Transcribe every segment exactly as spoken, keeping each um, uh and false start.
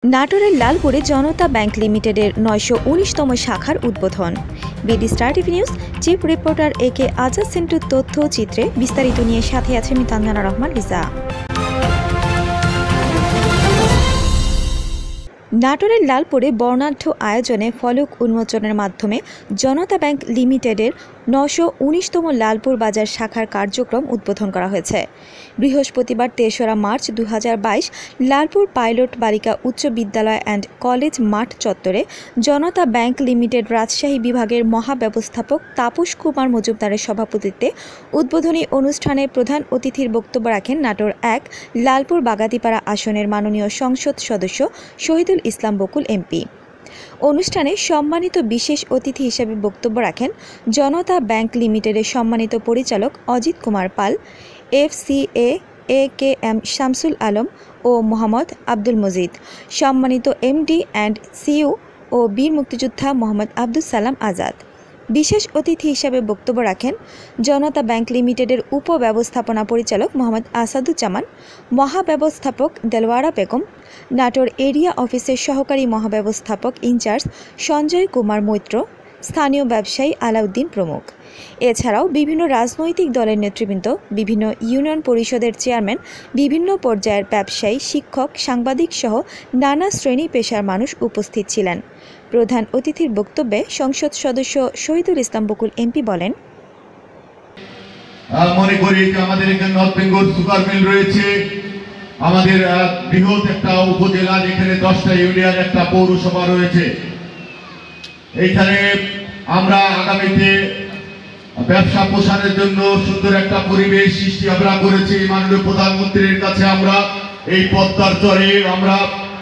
নাটোরের লালপুরে জনতা ব্যাংক লিমিটেডের নয়শো উনিশতম শাখার উদ্বোধন। BD star TV news chief reporter A K Azad সেন্টুর তথ্য চিত্রে বিস্তারিত নিয়ে সাথে আছে আমি তানজানা রহমান লিজা। নাটোরের লালপুরে বর্ণাঢ্য আয়োজনে ফলক উন্মোচনের মাধ্যমে জনতা ব্যাংক লিমিটেডের নশো উনিশতম লালপুর বাজার শাখার কার্যক্রম উদ্বোধন করা হয়েছে। বৃহস্পতিবার তেসরা মার্চ দু হাজার বাইশ লালপুর পাইলট বালিকা উচ্চ বিদ্যালয় অ্যান্ড কলেজ মাঠ চত্বরে জনতা ব্যাংক লিমিটেড রাজশাহী বিভাগের মহাব্যবস্থাপক তাপস কুমার মজুমদারের সভাপতিত্বে উদ্বোধনী অনুষ্ঠানে প্রধান অতিথির বক্তব্য রাখেন নাটোর এক লালপুর বাগাতিপাড়া আসনের মাননীয় সংসদ সদস্য শহীদুল ইসলাম বকুল এমপি। অনুষ্ঠানে সম্মানিত বিশেষ অতিথি হিসেবে বক্তব্য রাখেন জনতা ব্যাংক লিমিটেডের সম্মানিত পরিচালক Ajit Kumar Pal, FCA A K M Shamsul Alam ও মোহাম্মদ আব্দুল মজিদ, সম্মানিত এমডি অ্যান্ড সিইও ও বীর মুক্তিযোদ্ধা মোহাম্মদ আব্দুল সালাম আজাদ। বিশেষ অতিথি হিসেবে বক্তব্য রাখেন জনতা ব্যাংক লিমিটেডের উপব্যবস্থাপনা পরিচালক মোহাম্মদ আসাদুজ্জামান, মহাব্যবস্থাপক দেলওয়ারা বেগম, নাটোর এরিয়া অফিসের সহকারী মহাব্যবস্থাপক ইনচার্জ সঞ্জয় কুমার মৈত্র, স্থানীয় ব্যবসায়ী আলাউদ্দিন প্রমুখ। এছাড়াও বিভিন্ন রাজনৈতিক দলের নেতৃবৃন্দ, বিভিন্ন ইউনিয়ন পরিষদের চেয়ারম্যান, বিভিন্ন পর্যায়ের ব্যবসায়ী, শিক্ষক, সাংবাদিক সহ নানা শ্রেণী পেশার মানুষ উপস্থিত ছিলেন। প্রধান অতিথির বক্তব্যে সংসদ সদস্য শহীদুল ইসলাম বকুল এমপি বলেন, মনে করি যে আমাদের এখানে নর্থ বেঙ্গল সুগার মিল রয়েছে, আমাদের বৃহৎ একটা উপজেলা যেখানে দশটা ইউনিয়ন, একটা পৌরসভা রয়েছে। এইখানে আমরা আগামীতে ব্যবসা প্রসারের জন্য সুন্দর একটা পরিবেশ সৃষ্টি আমরা করেছি। মাননীয় প্রধানমন্ত্রীর কাছে আমরা এই পদ্মার চরে আমরা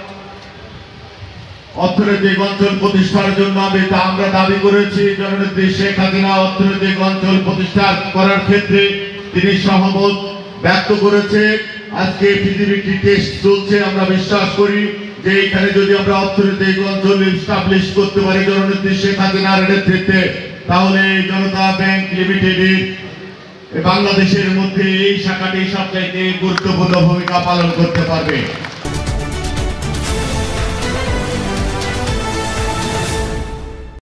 অর্থনৈতিক অঞ্চল প্রতিষ্ঠার জন্য আমরা দাবি করেছি। জননেত্রী শেখ হাসিনা অর্থনৈতিক অঞ্চল প্রতিষ্ঠা করার ক্ষেত্রে তিনি সহমত ব্যক্ত করেছে। আজকে পৃথিবীর একটি টেস্ট চলছে, আমরা বিশ্বাস করি যে এখানে যদি আমরা অর্থনৈতিক অঞ্চল এস্টাবলিশ করতে পারি জননেত্রী শেখ হাসিনার নেতৃত্বে, তাহলে জনতা ব্যাংক লিমিটেডের বাংলাদেশের মধ্যে এই শাখাটি সবচাইতে গুরুত্বপূর্ণ ভূমিকা পালন করতে পারবে।